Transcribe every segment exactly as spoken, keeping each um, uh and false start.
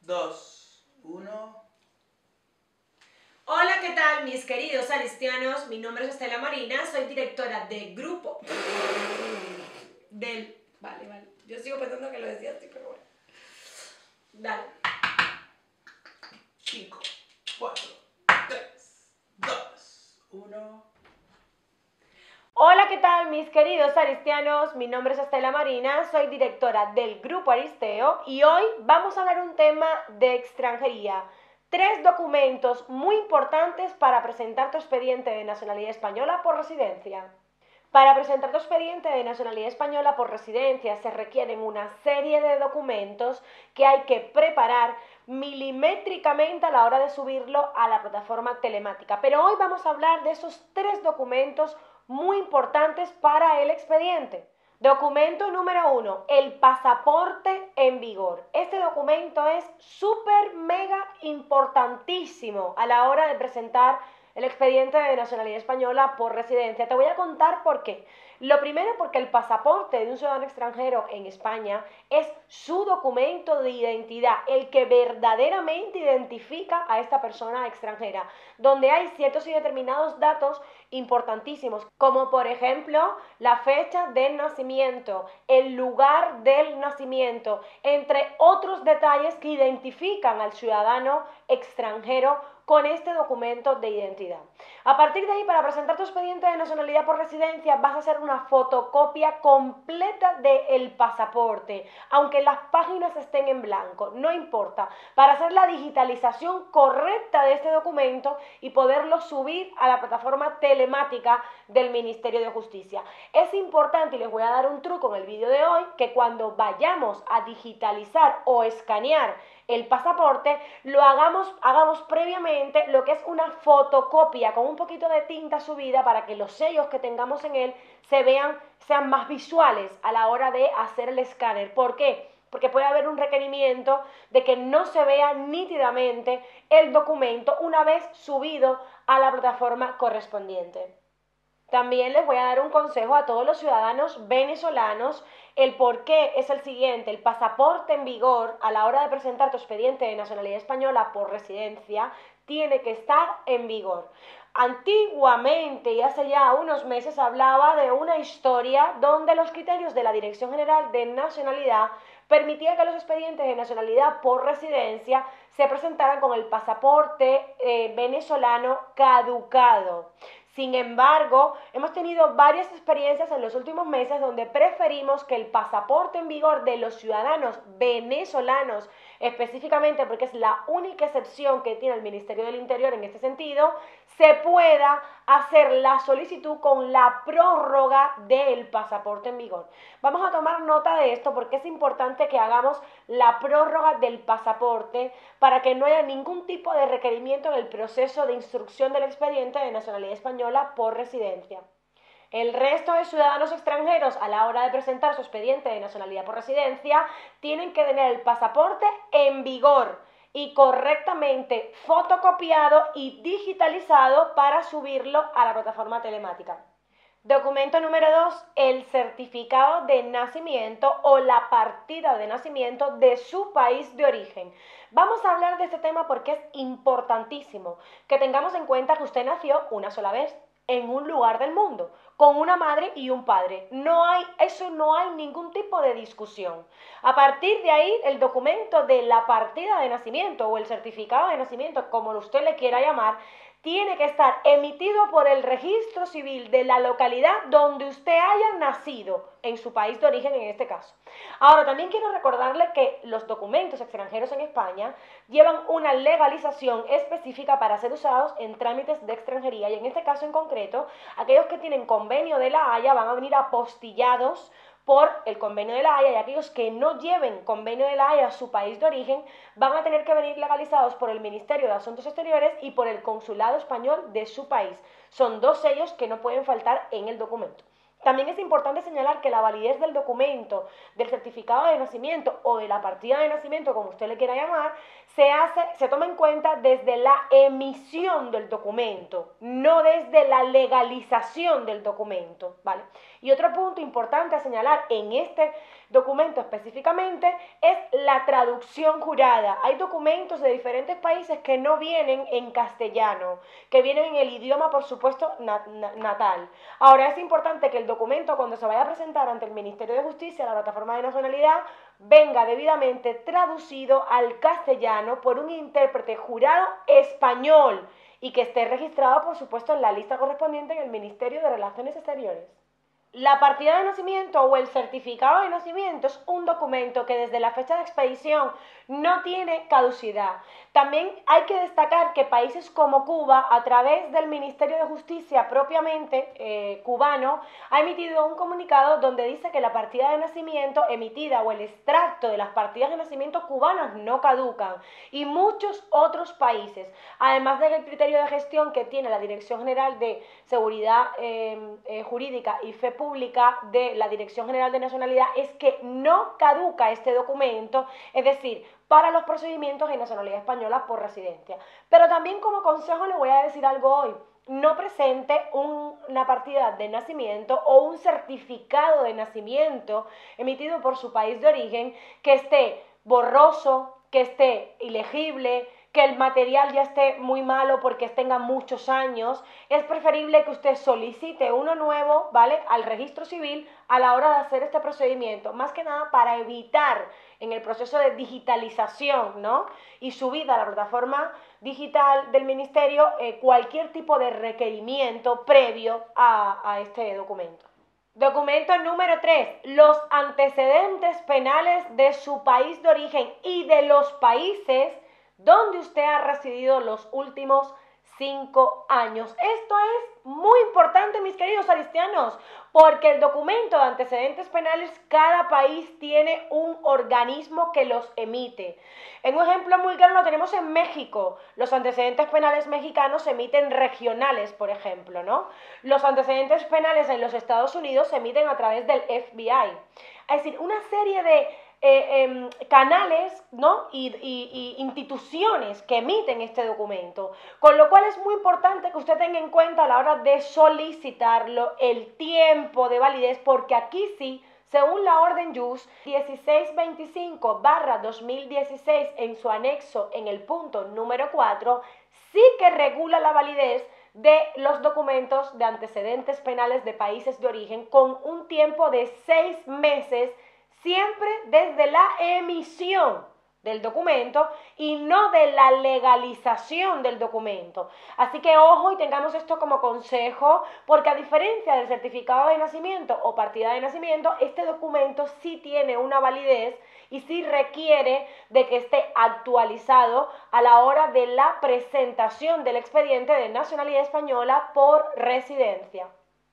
dos, uno. Hola, ¿qué tal mis queridos alistianos? Mi nombre es Estela Marina, soy directora de grupo del... Vale, vale, yo sigo pensando que lo decía así, pero bueno. Dale. cinco, cuatro, tres, dos, uno. Hola, ¿qué tal mis queridos aristianos? Mi nombre es Estela Marina, soy directora del Grupo Aristeo y hoy vamos a hablar un tema de extranjería. Tres documentos muy importantes para presentar tu expediente de nacionalidad española por residencia. Para presentar tu expediente de nacionalidad española por residencia se requieren una serie de documentos que hay que preparar milimétricamente a la hora de subirlo a la plataforma telemática. Pero hoy vamos a hablar de esos tres documentos muy importantes para el expediente. Documento número uno, el pasaporte en vigor. Este documento es súper mega importantísimo a la hora de presentar el expediente de nacionalidad española por residencia. Te voy a contar por qué. Lo primero, porque el pasaporte de un ciudadano extranjero en España es su documento de identidad, el que verdaderamente identifica a esta persona extranjera, donde hay ciertos y determinados datos importantísimos, como por ejemplo la fecha del nacimiento, el lugar del nacimiento, entre otros detalles que identifican al ciudadano extranjero con este documento de identidad. A partir de ahí, para presentar tu expediente de nacionalidad por residencia, vas a hacer una fotocopia completa del pasaporte, aunque las páginas estén en blanco, no importa, para hacer la digitalización correcta de este documento y poderlo subir a la plataforma telemática del Ministerio de Justicia. Es importante, y les voy a dar un truco en el vídeo de hoy, que cuando vayamos a digitalizar o escanear el pasaporte, lo hagamos, hagamos previamente lo que es una fotocopia con un poquito de tinta subida para que los sellos que tengamos en él se vean, sean más visuales a la hora de hacer el escáner. ¿Por qué? Porque puede haber un requerimiento de que no se vea nítidamente el documento una vez subido a la plataforma correspondiente. También les voy a dar un consejo a todos los ciudadanos venezolanos. El por qué es el siguiente: el pasaporte en vigor a la hora de presentar tu expediente de nacionalidad española por residencia tiene que estar en vigor. Antiguamente, y hace ya unos meses, hablaba de una historia donde los criterios de la Dirección General de Nacionalidad permitían que los expedientes de nacionalidad por residencia se presentaran con el pasaporte eh, venezolano caducado. Sin embargo, hemos tenido varias experiencias en los últimos meses donde preferimos que el pasaporte en vigor de los ciudadanos venezolanos, específicamente porque es la única excepción que tiene el Ministerio del Interior en este sentido, se pueda hacer la solicitud con la prórroga del pasaporte en vigor. Vamos a tomar nota de esto porque es importante que hagamos la prórroga del pasaporte para que no haya ningún tipo de requerimiento en el proceso de instrucción del expediente de nacionalidad española por residencia. El resto de ciudadanos extranjeros, a la hora de presentar su expediente de nacionalidad por residencia, tienen que tener el pasaporte en vigor y correctamente fotocopiado y digitalizado para subirlo a la plataforma telemática. Documento número dos, el certificado de nacimiento o la partida de nacimiento de su país de origen. Vamos a hablar de este tema porque es importantísimo que tengamos en cuenta que usted nació una sola vez en un lugar del mundo, con una madre y un padre. No hay, eso no hay ningún tipo de discusión. A partir de ahí, el documento de la partida de nacimiento o el certificado de nacimiento, como usted le quiera llamar, tiene que estar emitido por el registro civil de la localidad donde usted haya nacido, en su país de origen en este caso. Ahora, también quiero recordarle que los documentos extranjeros en España llevan una legalización específica para ser usados en trámites de extranjería, y en este caso en concreto, aquellos que tienen convenio de la Haya van a venir apostillados por el convenio de la Haya, y aquellos que no lleven convenio de la Haya a su país de origen van a tener que venir legalizados por el Ministerio de Asuntos Exteriores y por el Consulado Español de su país. Son dos sellos que no pueden faltar en el documento. También es importante señalar que la validez del documento, del certificado de nacimiento o de la partida de nacimiento, como usted le quiera llamar, se hace, se toma en cuenta desde la emisión del documento, no desde la legalización del documento, ¿vale? Y otro punto importante a señalar en este documento específicamente es la traducción jurada. Hay documentos de diferentes países que no vienen en castellano, que vienen en el idioma, por supuesto, natal. Ahora es importante que el documento, cuando se vaya a presentar ante el Ministerio de Justicia, la plataforma de nacionalidad, venga debidamente traducido al castellano por un intérprete jurado español y que esté registrado, por supuesto, en la lista correspondiente en el Ministerio de Relaciones Exteriores. La partida de nacimiento o el certificado de nacimiento es un documento que desde la fecha de expedición no tiene caducidad. También hay que destacar que países como Cuba, a través del Ministerio de Justicia propiamente eh, cubano, ha emitido un comunicado donde dice que la partida de nacimiento emitida o el extracto de las partidas de nacimiento cubanas no caducan. Y muchos otros países, además del criterio de gestión que tiene la Dirección General de Seguridad eh, eh, Jurídica y Fe Pública de la Dirección General de Nacionalidad, es que no caduca este documento, es decir, para los procedimientos de nacionalidad española por residencia. Pero también como consejo le voy a decir algo hoy: no presente un, una partida de nacimiento o un certificado de nacimiento emitido por su país de origen que esté borroso, que esté ilegible, que el material ya esté muy malo porque tenga muchos años. Es preferible que usted solicite uno nuevo, ¿vale?, al registro civil a la hora de hacer este procedimiento, más que nada para evitar en el proceso de digitalización, ¿no?, y subida a la plataforma digital del ministerio eh, cualquier tipo de requerimiento previo a, a este documento. Documento número tres. Los antecedentes penales de su país de origen y de los países donde usted ha residido los últimos cinco años. Esto es muy importante, mis queridos aristianos, porque el documento de antecedentes penales, cada país tiene un organismo que los emite. En un ejemplo muy claro lo tenemos en México. Los antecedentes penales mexicanos se emiten regionales, por ejemplo, ¿no? Los antecedentes penales en los Estados Unidos se emiten a través del F B I. Es decir, una serie de Eh, eh, canales, ¿no?, y, y, y instituciones que emiten este documento, con lo cual es muy importante que usted tenga en cuenta a la hora de solicitarlo el tiempo de validez, porque aquí sí, según la orden Jus dieciséis veinticinco barra dos mil dieciséis en su anexo en el punto número cuatro, sí que regula la validez de los documentos de antecedentes penales de países de origen con un tiempo de seis meses, siempre desde la emisión del documento y no de la legalización del documento. Así que ojo y tengamos esto como consejo, porque a diferencia del certificado de nacimiento o partida de nacimiento, este documento sí tiene una validez y sí requiere de que esté actualizado a la hora de la presentación del expediente de nacionalidad española por residencia.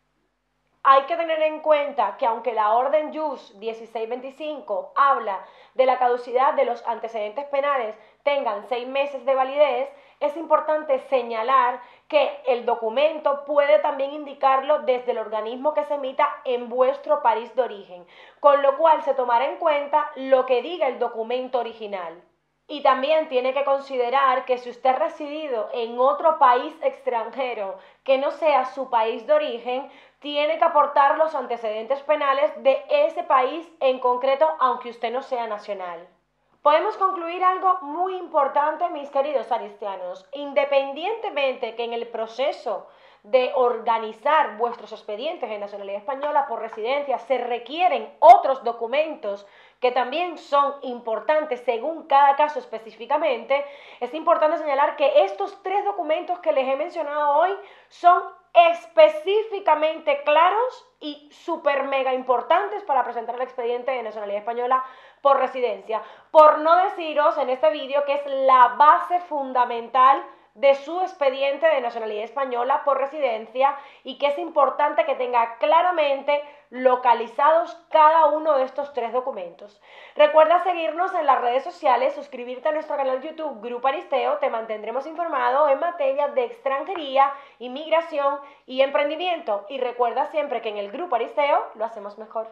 Hay que tener en cuenta que aunque la orden Jus dieciséis veinticinco habla de la caducidad de los antecedentes penales tengan seis meses de validez, es importante señalar que el documento puede también indicarlo desde el organismo que se emita en vuestro país de origen, con lo cual se tomará en cuenta lo que diga el documento original. Y también tiene que considerar que si usted ha residido en otro país extranjero que no sea su país de origen, tiene que aportar los antecedentes penales de ese país en concreto, aunque usted no sea nacional. Podemos concluir algo muy importante, mis queridos aristianos. Independientemente que en el proceso de organizar vuestros expedientes de nacionalidad española por residencia se requieren otros documentos que también son importantes según cada caso específicamente, es importante señalar que estos tres documentos que les he mencionado hoy son específicamente claros y súper mega importantes para presentar el expediente de nacionalidad española por residencia. Por no deciros en este vídeo que es la base fundamental de su expediente de nacionalidad española por residencia y que es importante que tenga claramente localizados cada uno de estos tres documentos. Recuerda seguirnos en las redes sociales, suscribirte a nuestro canal YouTube Grupo Aristeo, te mantendremos informado en materia de extranjería, inmigración y emprendimiento. Y recuerda siempre que en el Grupo Aristeo lo hacemos mejor.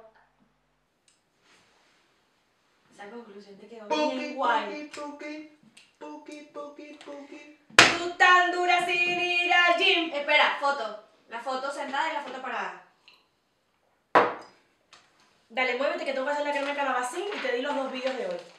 Esa conclusión te quedó bien guay. Puki, puki, puki, puki. Tú tan dura sin ir al gym. Espera, foto. La foto sentada y la foto parada. Dale, muévete que tengo que hacer la crema de calabacín y te di los dos vídeos de hoy.